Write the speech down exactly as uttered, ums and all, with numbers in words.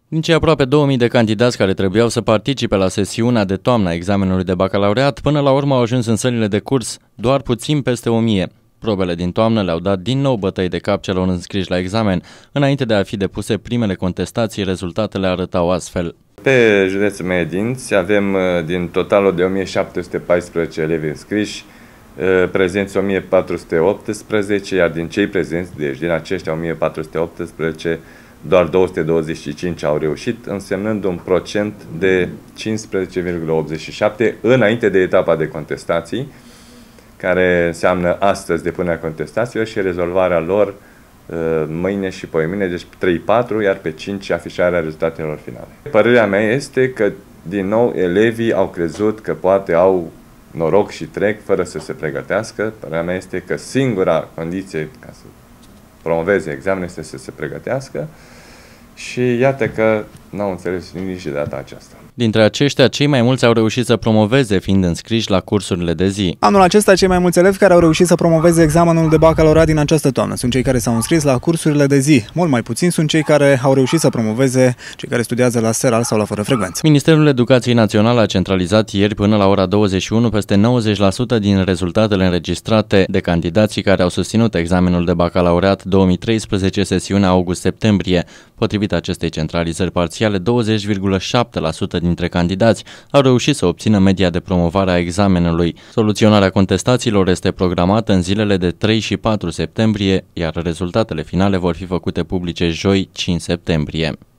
Din cei aproape două mii de candidați care trebuiau să participe la sesiunea de toamnă a examenului de bacalaureat, până la urmă au ajuns în sălile de curs doar puțin peste o mie. Probele din toamnă le-au dat din nou bătăi de cap celor înscriși la examen. Înainte de a fi depuse primele contestații, rezultatele arătau astfel. Pe județul Mehedinți avem din totalul de o mie șapte sute paisprezece elevi înscriși, prezenți o mie patru sute optsprezece, iar din cei prezenți, deci din aceștia o mie patru sute optsprezece, doar două sute douăzeci și cinci au reușit, însemnând un procent de cincisprezece virgulă optzeci și șapte înainte de etapa de contestații, care înseamnă astăzi depunerea contestațiilor și rezolvarea lor mâine și poimâine, deci trei patru, iar pe cinci afișarea rezultatelor finale. Părerea mea este că, din nou, elevii au crezut că poate au noroc și trec fără să se pregătească. Părerea mea este că singura condiție ca să promoveze examenul este să se pregătească și iată că n-au înțeles nici de data aceasta. Dintre aceștia, cei mai mulți au reușit să promoveze, fiind înscriși la cursurile de zi. Anul acesta, cei mai mulți elevi care au reușit să promoveze examenul de bacalaureat din această toamnă sunt cei care s-au înscris la cursurile de zi. Mult mai puțin sunt cei care au reușit să promoveze, cei care studiază la seral sau la fără frecvență. Ministerul Educației Naționale a centralizat ieri până la ora douăzeci și unu peste nouăzeci la sută din rezultatele înregistrate de candidații care au susținut examenul de bacalaureat două mii treisprezece, sesiunea august-septembrie. Potrivit acestei centralizări parțiale, douăzeci virgulă șapte la sută dintre candidați au reușit să obțină media de promovare a examenului. Soluționarea contestațiilor este programată în zilele de trei și patru septembrie, iar rezultatele finale vor fi făcute publice joi, cinci septembrie.